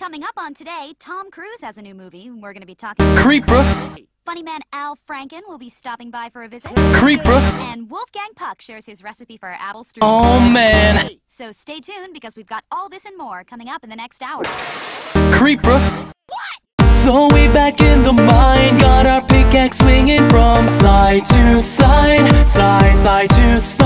Coming up on Today, Tom Cruise has a new movie. We're going to be talking... Creep, bruh. Funny man Al Franken will be stopping by for a visit. Creep, bruh. And Wolfgang Puck shares his recipe for apple strudel. Oh, man. So stay tuned because we've got all this and more coming up in the next hour. Creep, bruh. What? So we back in the mine, got our pickaxe swinging from side to side, side to side.